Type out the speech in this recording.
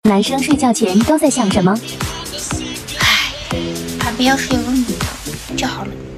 男生睡觉前都在想什么？ 唉，旁边要是有个女的就好了。